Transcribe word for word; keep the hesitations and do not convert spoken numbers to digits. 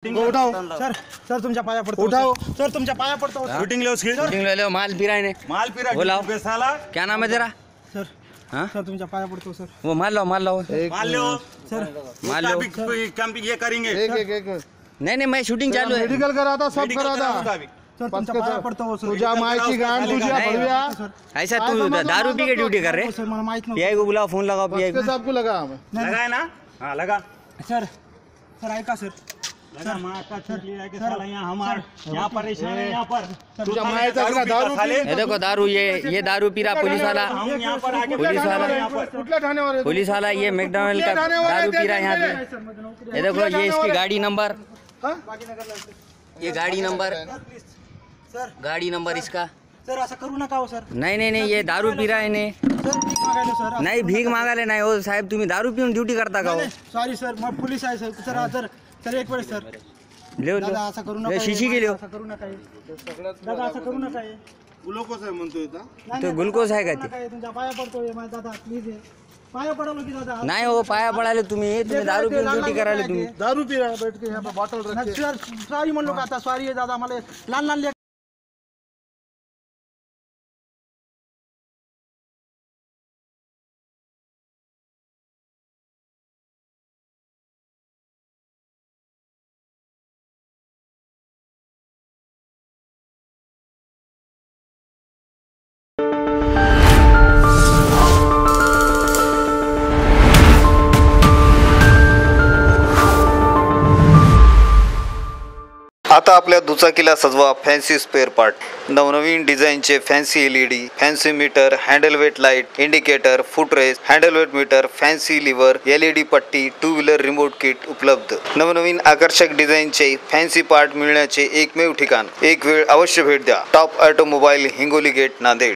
उठाओ sir, sir तुमच्या पाया पड़ता उठाओ सर, तुमच्या पाया पड़ता हूँ। शूटिंग ले उसकी, शूटिंग ले लो, माल पी रहा है माल पी रहा बोलाओ। है साला। क्या नाम है तेरा? सर हाँ सर तुमच्या पाया पड़ता हूँ सर। वो माल लो, माल लो, माल लो सर माल लो। काम ये करेंगे। एक एक एक नहीं नहीं, मैं शूटिंग चालू है। मेडिकल करा था, सब मेडिकल करा करा था होगा अभी। सर, तुमच्या पाया पड़ता हूँ सर। तुझ्या मायची गांड तुझ्या नहीं। भरव्या ऐसा तू दारू पी के ड्यूटी कर रहे? सर मला माहित नव्हतं पीआई को बुलाओ, फोन लगाओ पीआई को। सबको लगा लगा है ना? हाँ लगा। सर सर ऐका सर, लगा माँ का छुट्टी है कि साला यहाँ हमार यहाँ परेशान है यहाँ पर। तुझ्या मायचा दारू दारू पीता साले। ये देखो दारू, ये ये दारू पी रहा पुलिस वाला। हम यहाँ पर आके पुलिस वाला यहाँ पर कुठल्या ठाण्यावर आहे? पुलिस वाला ये मैकडॉनल्ड का दारू पी रहा है यहाँ पे। ये देखो, ये इसकी गाड़ी नंबर, हाँ? ये गाड़ी नंबर, सर गाड़ी नंबर इसका। सर असं करू नका हो सर। नहीं नहीं नहीं, ये दारू पी रहा है ने। सर भीक मागायला सर। नहीं भीक मागायला नाही हो साहेब, तुम्ही दारू पिऊन ड्युटी करता का हो? सॉरी सर, मग पोलीस आहे सर। सर सर सर एक वेळेस सर, लेव दादा असं करू नका, शिशी गेली हो. असं करू नका हे. दादा असं करू नका हे. ग्लुकोज आहे म्हणतोय नाही, तो नाही, ग्लुकोज आहे का करू ते? नका हे. तुमच्या पाया पडतोय माझा दादा, प्लीज हे. पाया पडवलं की दादा? नाही हो, पाया पडायला तुम्ही तुम्ही दारू पिऊन ड्युटी करायला तुम्ही. दारू पी रहा बैठ के यहाँ पे बॉटल रख सर, सॉरी म्हणलो का आता? सॉरी आहे दादा, मला लहान लहान लेकरं आता आपल्या दुचाकीला सजवा फॅन्सी स्पेअर पार्ट. नवनवीन डिझाईनचे fancy L E D, fancy meter, handle weight light, indicator, foot rest, handle weight meter, fancy lever, L E D पट्टी, टू व्हीलर रिमोट किट उपलब्ध. नवनवीन आकर्षक डिझाईनचे फॅन्सी पार्ट मिळण्याचे एकमेव ठिकाण. एक वेळ अवश्य भेट द्या. Top automobile, Hingoli gate, Nanded.